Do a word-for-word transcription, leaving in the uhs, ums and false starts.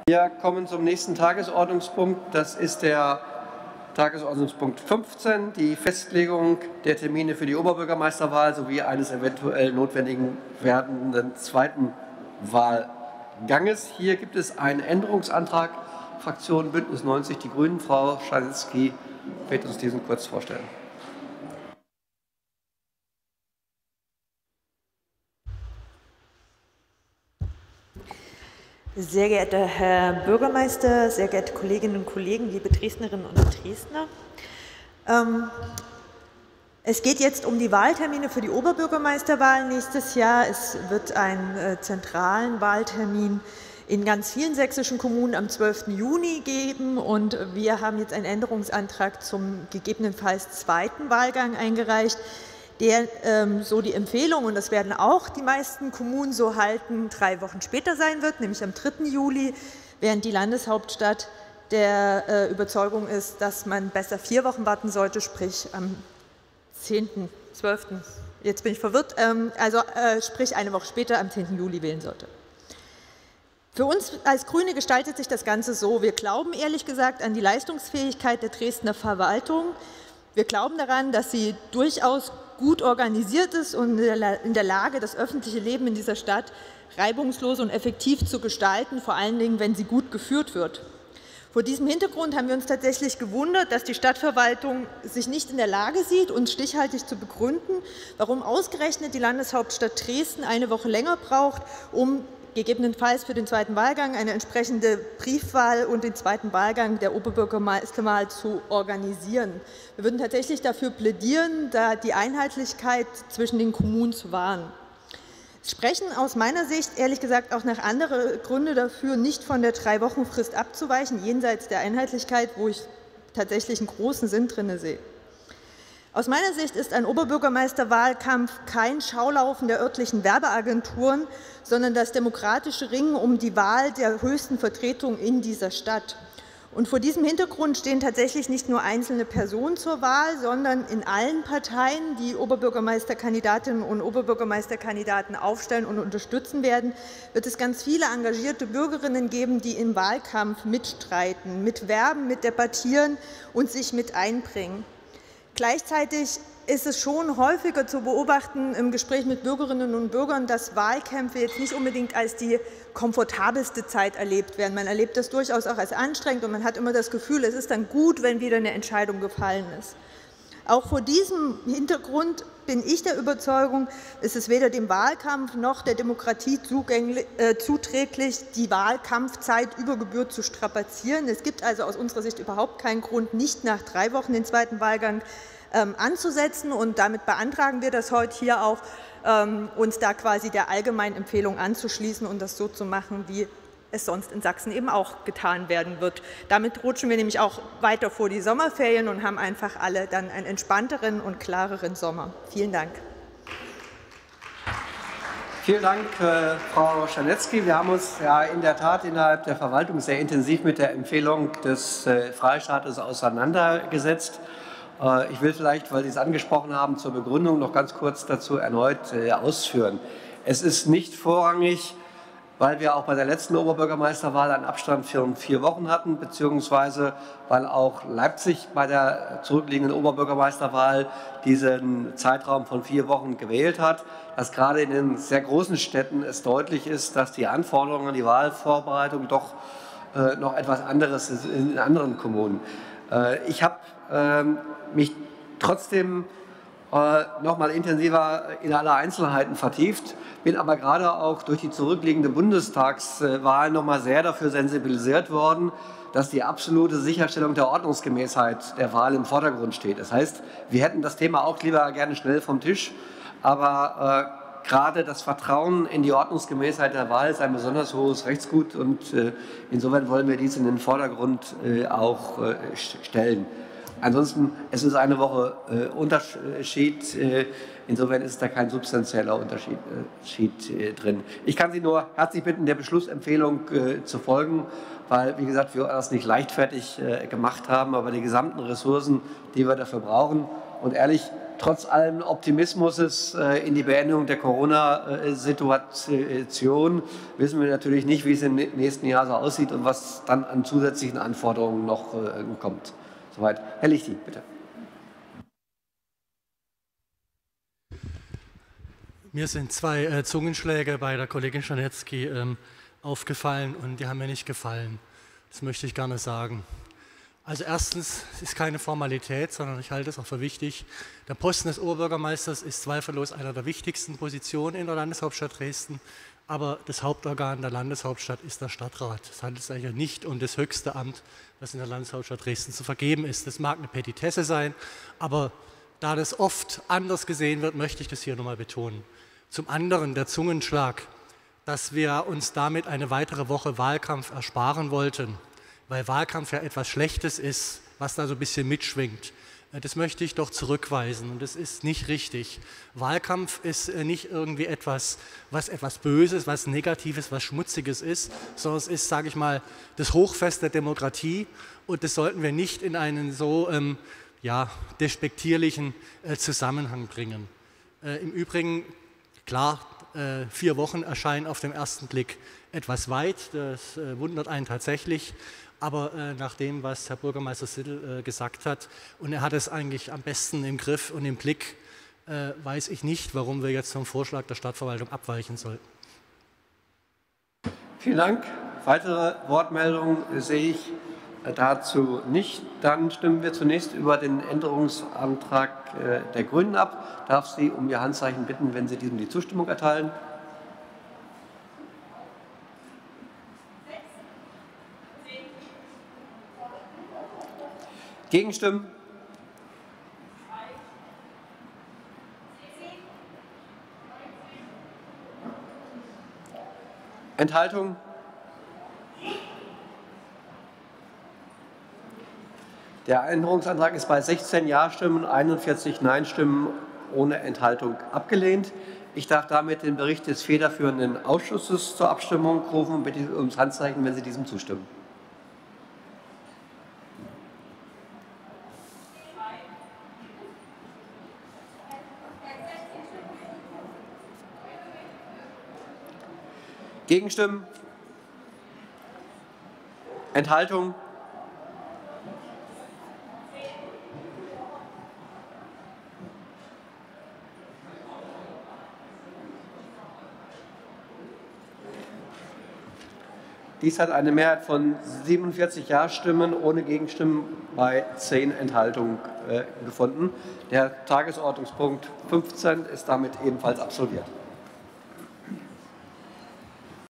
Wir kommen zum nächsten Tagesordnungspunkt. Das ist der Tagesordnungspunkt fünfzehn, die Festlegung der Termine für die Oberbürgermeisterwahl sowie eines eventuell notwendigen werdenden zweiten Wahlganges. Hier gibt es einen Änderungsantrag, Fraktion Bündnis neunzig Die Grünen. Frau Czarnecki wird uns diesen kurz vorstellen. Sehr geehrter Herr Bürgermeister, sehr geehrte Kolleginnen und Kollegen, liebe Dresdnerinnen und Dresdner. Ähm, es geht jetzt um die Wahltermine für die Oberbürgermeisterwahl nächstes Jahr. Es wird einen äh, zentralen Wahltermin in ganz vielen sächsischen Kommunen am zwölften Juni geben. Und wir haben jetzt einen Änderungsantrag zum gegebenenfalls zweiten Wahlgang eingereicht, der ähm, so die Empfehlung, und das werden auch die meisten Kommunen so halten, drei Wochen später sein wird, nämlich am dritten Juli, während die Landeshauptstadt der äh, Überzeugung ist, dass man besser vier Wochen warten sollte, sprich am zehnten, zwölften Jetzt bin ich verwirrt, ähm, also äh, sprich eine Woche später am zehnten Juli wählen sollte. Für uns als Grüne gestaltet sich das Ganze so: Wir glauben ehrlich gesagt an die Leistungsfähigkeit der Dresdner Verwaltung. Wir glauben daran, dass sie durchaus gut organisiert ist und in der Lage, das öffentliche Leben in dieser Stadt reibungslos und effektiv zu gestalten, vor allen Dingen, wenn sie gut geführt wird. Vor diesem Hintergrund haben wir uns tatsächlich gewundert, dass die Stadtverwaltung sich nicht in der Lage sieht, uns stichhaltig zu begründen, warum ausgerechnet die Landeshauptstadt Dresden eine Woche länger braucht, um gegebenenfalls für den zweiten Wahlgang eine entsprechende Briefwahl und den zweiten Wahlgang der Oberbürgermeisterwahl zu organisieren. Wir würden tatsächlich dafür plädieren, da die Einheitlichkeit zwischen den Kommunen zu wahren. Es sprechen aus meiner Sicht ehrlich gesagt auch noch andere Gründe dafür, nicht von der Drei-Wochen-Frist abzuweichen, jenseits der Einheitlichkeit, wo ich tatsächlich einen großen Sinn drin sehe. Aus meiner Sicht ist ein Oberbürgermeisterwahlkampf kein Schaulaufen der örtlichen Werbeagenturen, sondern das demokratische Ringen um die Wahl der höchsten Vertretung in dieser Stadt. Und vor diesem Hintergrund stehen tatsächlich nicht nur einzelne Personen zur Wahl, sondern in allen Parteien, die Oberbürgermeisterkandidatinnen und Oberbürgermeisterkandidaten aufstellen und unterstützen werden, wird es ganz viele engagierte Bürgerinnen geben, die im Wahlkampf mitstreiten, mitwerben, mitdebattieren und sich mit einbringen. Gleichzeitig ist es schon häufiger zu beobachten im Gespräch mit Bürgerinnen und Bürgern, dass Wahlkämpfe jetzt nicht unbedingt als die komfortabelste Zeit erlebt werden. Man erlebt das durchaus auch als anstrengend und man hat immer das Gefühl, es ist dann gut, wenn wieder eine Entscheidung gefallen ist. Auch vor diesem Hintergrund bin ich der Überzeugung, ist es weder dem Wahlkampf noch der Demokratie äh, zuträglich, die Wahlkampfzeit über Gebühr zu strapazieren. Es gibt also aus unserer Sicht überhaupt keinen Grund, nicht nach drei Wochen den zweiten Wahlgang ähm, anzusetzen. Und damit beantragen wir das heute hier auch, ähm, uns da quasi der allgemeinen Empfehlung anzuschließen und das so zu machen, wie es sonst in Sachsen eben auch getan werden wird. Damit rutschen wir nämlich auch weiter vor die Sommerferien und haben einfach alle dann einen entspannteren und klareren Sommer. Vielen Dank. Vielen Dank, äh, Frau Czarnecki. Wir haben uns ja in der Tat innerhalb der Verwaltung sehr intensiv mit der Empfehlung des äh, Freistaates auseinandergesetzt. Äh, ich will vielleicht, weil Sie es angesprochen haben, zur Begründung noch ganz kurz dazu erneut äh, ausführen. Es ist nicht vorrangig, weil wir auch bei der letzten Oberbürgermeisterwahl einen Abstand von vier Wochen hatten, beziehungsweise weil auch Leipzig bei der zurückliegenden Oberbürgermeisterwahl diesen Zeitraum von vier Wochen gewählt hat, dass gerade in den sehr großen Städten es deutlich ist, dass die Anforderungen an die Wahlvorbereitung doch äh, noch etwas anderes sind in anderen Kommunen. Äh, ich habe äh, mich trotzdem äh, noch mal intensiver in alle Einzelheiten vertieft, bin aber gerade auch durch die zurückliegende Bundestagswahl noch mal sehr dafür sensibilisiert worden, dass die absolute Sicherstellung der Ordnungsgemäßheit der Wahl im Vordergrund steht. Das heißt, wir hätten das Thema auch lieber gerne schnell vom Tisch, aber äh, gerade das Vertrauen in die Ordnungsgemäßheit der Wahl ist ein besonders hohes Rechtsgut und äh, insofern wollen wir dies in den Vordergrund äh, auch äh, stellen. Ansonsten, es ist eine Woche äh, Unterschied. Äh, insofern ist da kein substanzieller Unterschied äh, drin. Ich kann Sie nur herzlich bitten, der Beschlussempfehlung äh, zu folgen, weil, wie gesagt, wir das nicht leichtfertig äh, gemacht haben, aber die gesamten Ressourcen, die wir dafür brauchen. Und ehrlich, trotz allem Optimismus in die Beendigung der Corona-Situation wissen wir natürlich nicht, wie es im nächsten Jahr so aussieht und was dann an zusätzlichen Anforderungen noch kommt. Soweit. Herr Lichty, bitte. Mir sind zwei äh, Zungenschläge bei der Kollegin Czarnecki ähm, aufgefallen und die haben mir nicht gefallen. Das möchte ich gerne sagen. Also erstens, es ist keine Formalität, sondern ich halte es auch für wichtig. Der Posten des Oberbürgermeisters ist zweifellos einer der wichtigsten Positionen in der Landeshauptstadt Dresden, aber das Hauptorgan der Landeshauptstadt ist der Stadtrat. Es handelt sich ja nicht um das höchste Amt, das in der Landeshauptstadt Dresden zu vergeben ist. Das mag eine Petitesse sein, aber da das oft anders gesehen wird, möchte ich das hier nochmal betonen. Zum anderen der Zungenschlag, dass wir uns damit eine weitere Woche Wahlkampf ersparen wollten, weil Wahlkampf ja etwas Schlechtes ist, was da so ein bisschen mitschwingt. Das möchte ich doch zurückweisen und das ist nicht richtig. Wahlkampf ist nicht irgendwie etwas, was etwas Böses, was Negatives, was Schmutziges ist, sondern es ist, sage ich mal, das Hochfest der Demokratie und das sollten wir nicht in einen so ähm, ja, despektierlichen äh, Zusammenhang bringen. Äh, Im Übrigen, klar, äh, vier Wochen erscheinen auf den ersten Blick etwas weit, das äh, wundert einen tatsächlich, aber äh, nach dem, was Herr Bürgermeister Siddel äh, gesagt hat, und er hat es eigentlich am besten im Griff und im Blick, äh, weiß ich nicht, warum wir jetzt vom Vorschlag der Stadtverwaltung abweichen sollten. Vielen Dank. Weitere Wortmeldungen sehe ich dazu nicht. Dann stimmen wir zunächst über den Änderungsantrag der Grünen ab. Ich darf Sie um Ihr Handzeichen bitten, wenn Sie diesem die Zustimmung erteilen. Gegenstimmen? Enthaltung? Der Änderungsantrag ist bei sechzehn Ja-Stimmen, einundvierzig Nein-Stimmen ohne Enthaltung abgelehnt. Ich darf damit den Bericht des federführenden Ausschusses zur Abstimmung rufen und bitte ums Handzeichen, wenn Sie diesem zustimmen. Gegenstimmen? Enthaltung? Dies hat eine Mehrheit von siebenundvierzig Ja-Stimmen ohne Gegenstimmen bei zehn Enthaltungen äh, gefunden. Der Tagesordnungspunkt fünfzehn ist damit ebenfalls absolviert.